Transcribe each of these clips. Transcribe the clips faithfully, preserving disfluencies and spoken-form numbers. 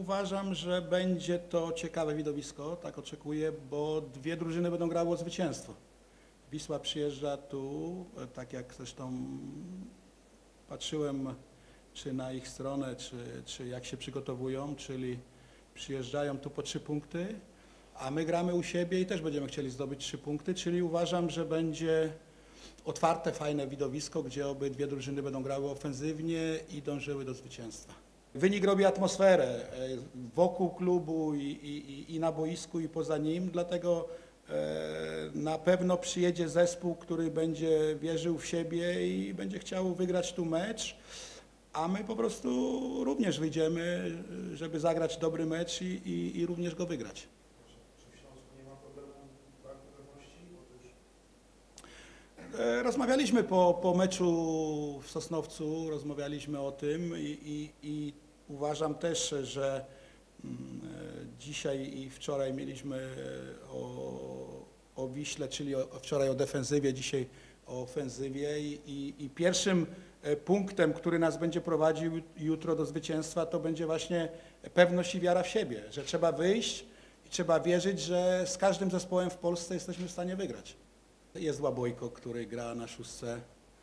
uważam, że będzie to ciekawe widowisko, tak oczekuję, bo dwie drużyny będą grały o zwycięstwo. Wisła przyjeżdża tu, tak jak zresztą patrzyłem czy na ich stronę, czy, czy jak się przygotowują, czyli przyjeżdżają tu po trzy punkty, a my gramy u siebie i też będziemy chcieli zdobyć trzy punkty, czyli uważam, że będzie otwarte, fajne widowisko, gdzie obydwie drużyny będą grały ofensywnie i dążyły do zwycięstwa. Wynik robi atmosferę wokół klubu i, i, i na boisku i poza nim, dlatego na pewno przyjedzie zespół, który będzie wierzył w siebie i będzie chciał wygrać tu mecz, a my po prostu również wyjdziemy, żeby zagrać dobry mecz i, i, i również go wygrać. Czy w Śląsku nie ma problemu braku pewności? Rozmawialiśmy po, po meczu w Sosnowcu, rozmawialiśmy o tym i, i, i uważam też, że dzisiaj i wczoraj mieliśmy o, o Wiśle, czyli o, wczoraj o defensywie, dzisiaj o ofensywie i, i, i pierwszym punktem, który nas będzie prowadził jutro do zwycięstwa, to będzie właśnie pewność i wiara w siebie, że trzeba wyjść i trzeba wierzyć, że z każdym zespołem w Polsce jesteśmy w stanie wygrać. Jest Łabojko, który gra na szóstce.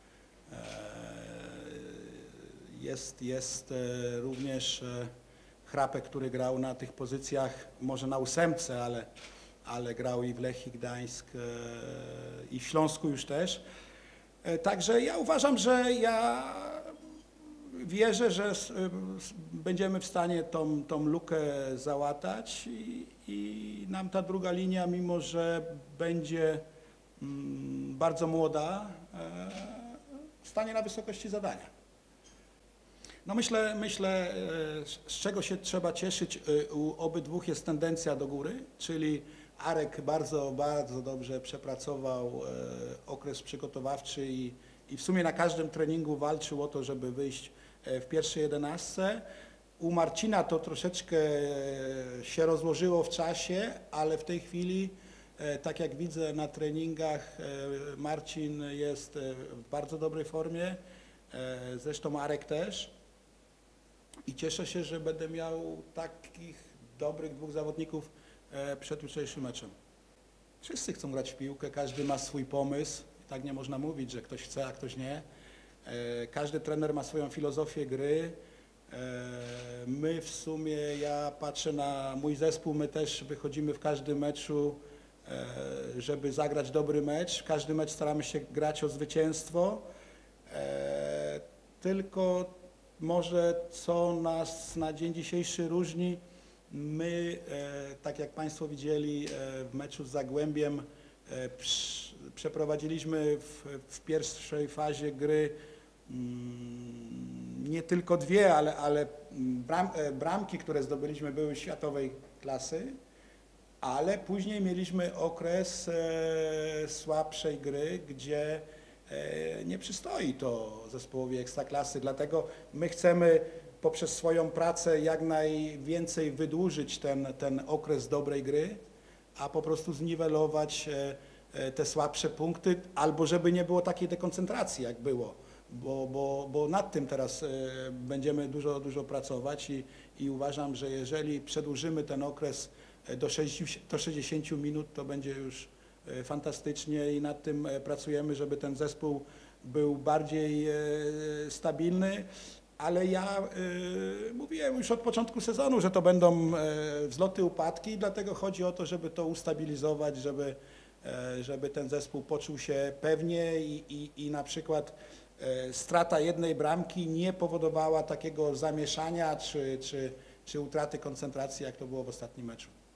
Jest, jest również Chrapek, który grał na tych pozycjach, może na ósemce, ale, ale grał i w Lechii Gdańsk i w Śląsku już też. Także ja uważam, że ja wierzę, że będziemy w stanie tą, tą lukę załatać i, i nam ta druga linia, mimo że będzie bardzo młoda, stanie na wysokości zadania. No myślę, myślę, z czego się trzeba cieszyć u obydwu jest tendencja do góry, czyli Arek bardzo, bardzo dobrze przepracował okres przygotowawczy i, i w sumie na każdym treningu walczył o to, żeby wyjść w pierwszej jedenastce. U Marcina to troszeczkę się rozłożyło w czasie, ale w tej chwili, tak jak widzę na treningach, Marcin jest w bardzo dobrej formie, zresztą Arek też. I cieszę się, że będę miał takich dobrych dwóch zawodników przed jutrzejszym meczem. Wszyscy chcą grać w piłkę, każdy ma swój pomysł. Tak nie można mówić, że ktoś chce, a ktoś nie. Każdy trener ma swoją filozofię gry. My w sumie, ja patrzę na mój zespół, my też wychodzimy w każdym meczu, żeby zagrać dobry mecz. Każdy mecz staramy się grać o zwycięstwo. Tylko może co nas na dzień dzisiejszy różni, my, tak jak Państwo widzieli w meczu z Zagłębiem, przeprowadziliśmy w, w pierwszej fazie gry nie tylko dwie, ale, ale bram, bramki, które zdobyliśmy, były światowej klasy, ale później mieliśmy okres słabszej gry, gdzie nie przystoi to zespołowi Ekstraklasy, dlatego my chcemy poprzez swoją pracę jak najwięcej wydłużyć ten, ten okres dobrej gry, a po prostu zniwelować te słabsze punkty, albo żeby nie było takiej dekoncentracji, jak było, bo, bo, bo nad tym teraz będziemy dużo, dużo pracować i, i uważam, że jeżeli przedłużymy ten okres do sześćdziesięciu minut, to będzie już fantastycznie i nad tym pracujemy, żeby ten zespół był bardziej stabilny, ale ja mówiłem już od początku sezonu, że to będą wzloty, upadki, dlatego chodzi o to, żeby to ustabilizować, żeby, żeby ten zespół poczuł się pewnie i, i, i na przykład strata jednej bramki nie powodowała takiego zamieszania czy, czy, czy utraty koncentracji, jak to było w ostatnim meczu.